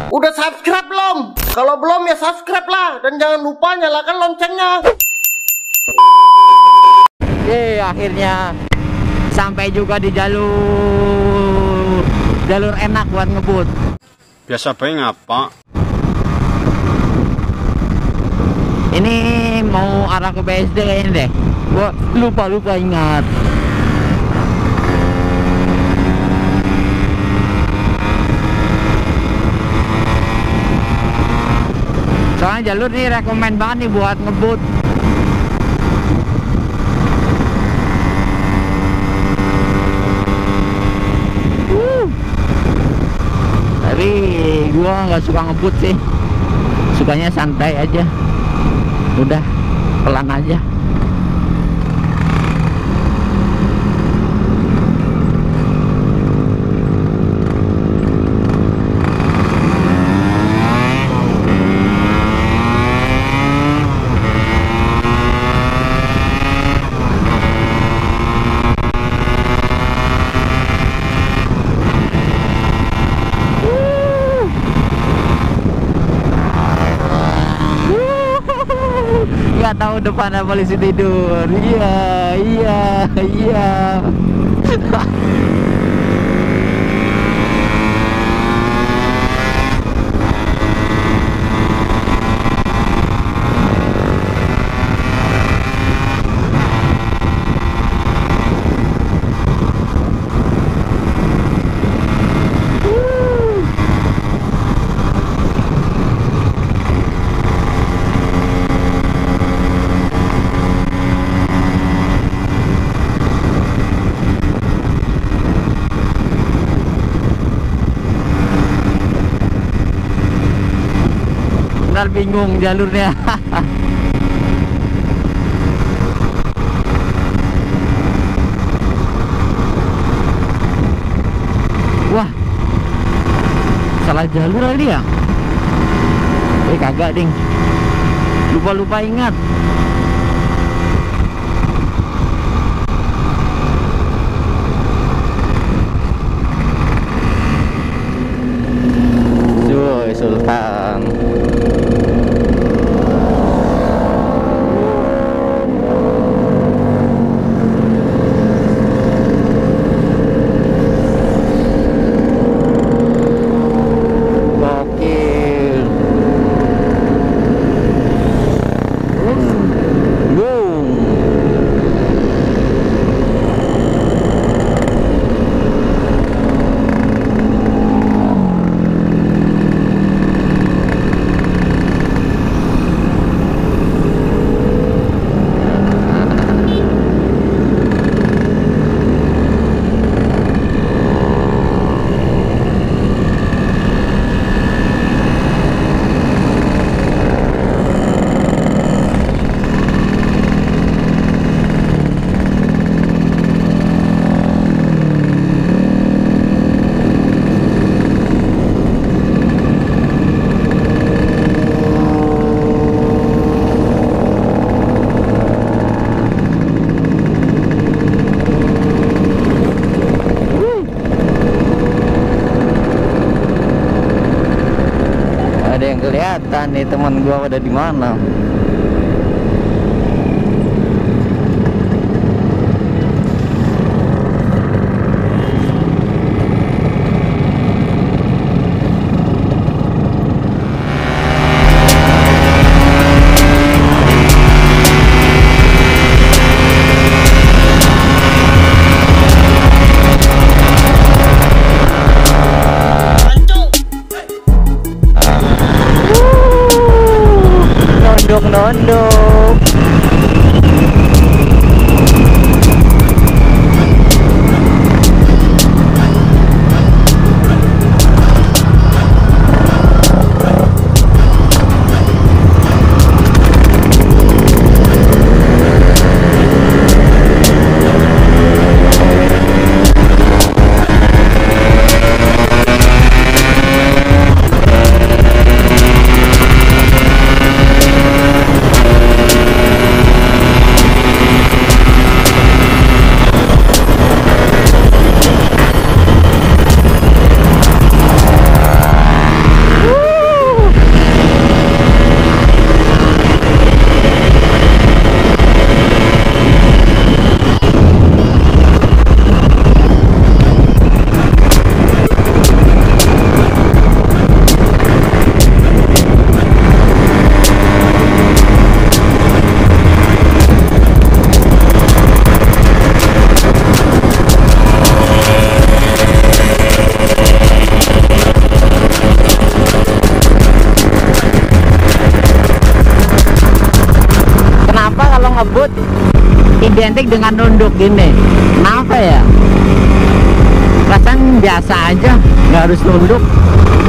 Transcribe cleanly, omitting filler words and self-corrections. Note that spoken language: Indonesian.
Udah subscribe belum? Kalau belum ya subscribe lah. Dan jangan lupa nyalakan loncengnya. Oke, akhirnya sampai juga di jalur enak buat ngebut. Biasa bae ngapa? Ini mau arah ke BSD kayaknya deh. Gua lupa ingat. Soalnya jalur ini rekomen banget nih buat ngebut. Tapi gua nggak suka ngebut sih, sukanya santai aja, udah pelan aja. Nggak tahu depan ada polisi tidur. Iya. Bingung jalurnya. Wah, salah jalur kali ya? Kagak ding, lupa ingat. Cuy, Sultan. Kelihatan nih teman gua ada di mana. identik dengan nunduk gini. Kenapa ya? Perasaan biasa aja, nggak harus nunduk.